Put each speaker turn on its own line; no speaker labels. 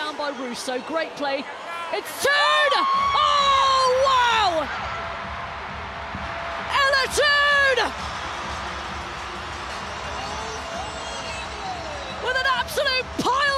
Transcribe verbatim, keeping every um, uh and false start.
down by Russo. Great play. It's Toone! Oh, wow! Ella Toone! With an absolute pile